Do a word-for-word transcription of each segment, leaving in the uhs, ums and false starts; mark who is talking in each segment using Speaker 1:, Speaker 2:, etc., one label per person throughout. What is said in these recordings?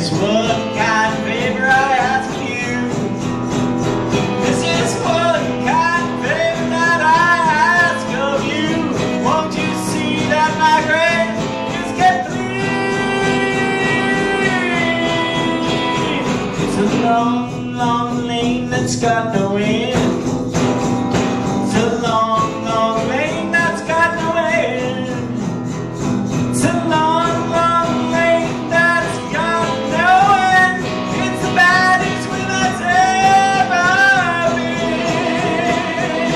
Speaker 1: is one kind of favor I ask of you. This is one kind of favor that I ask of you. Won't you see that my grave is kept clean? It's a long, long lane that's got no end. It's a long, long lane that's got no end. It's a long, long lane that's got no end. It's the baddest way that's ever been.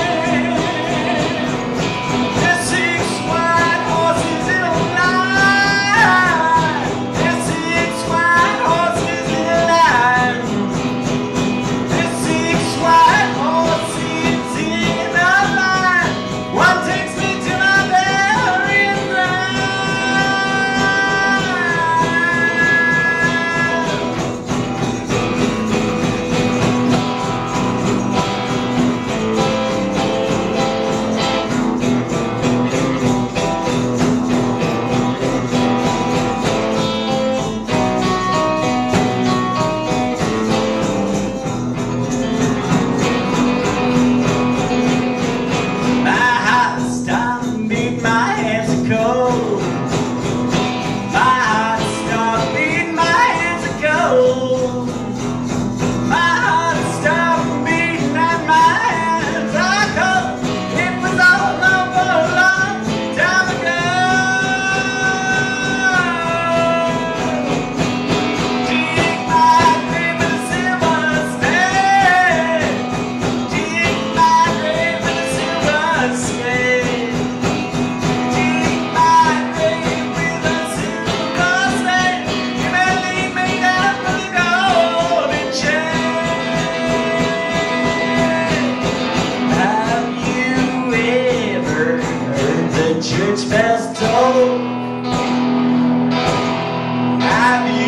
Speaker 1: There's six white horses in a line. There's six white horses in a line. There's six white horses in a line. One takes me to my burial ground. My heart stopped beating, my hands are cold. My heart stopped beating, my hands are cold. My heart stopped beating and my hands are cold. It was all over a long time ago. Dig my grave with a silver spade. Dig my grave with a silver spade. Dig my grave with a silver spade. You may lead me down with a golden chain. Have you ever heard the church bells toll? Have you